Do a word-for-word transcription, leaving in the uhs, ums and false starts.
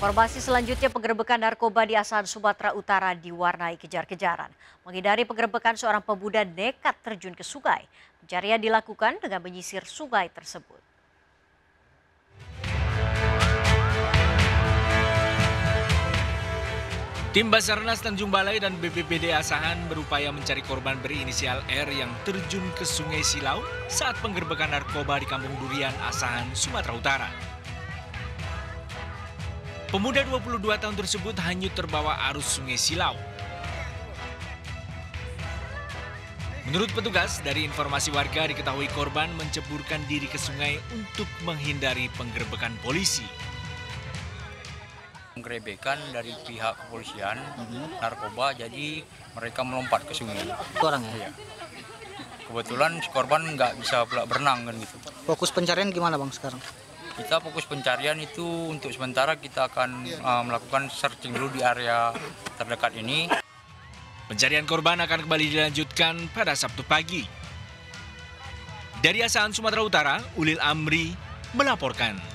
Informasi selanjutnya, penggerebekan narkoba di Asahan, Sumatera Utara diwarnai kejar-kejaran. Menghindari penggerebekan, seorang pemuda nekat terjun ke sungai. Pencarian dilakukan dengan menyisir sungai tersebut. Tim Basarnas Tanjung Balai dan B P B D Asahan berupaya mencari korban berinisial R yang terjun ke Sungai Silau saat penggerebekan narkoba di Kampung Durian, Asahan, Sumatera Utara. Pemuda dua puluh dua tahun tersebut hanyut terbawa arus Sungai Silau. Menurut petugas, dari informasi warga diketahui korban menceburkan diri ke sungai untuk menghindari penggerebekan polisi. Penggerebekan dari pihak kepolisian, mm-hmm. narkoba, jadi mereka melompat ke sungai. Itu orangnya? Ya. Kebetulan si korban nggak bisa pula berenang kan gitu. Fokus pencarian gimana bang sekarang? Kita fokus pencarian itu untuk sementara kita akan uh, melakukan searching dulu di area terdekat ini. Pencarian korban akan kembali dilanjutkan pada Sabtu pagi. Dari Asahan, Sumatera Utara, Ulil Amri melaporkan.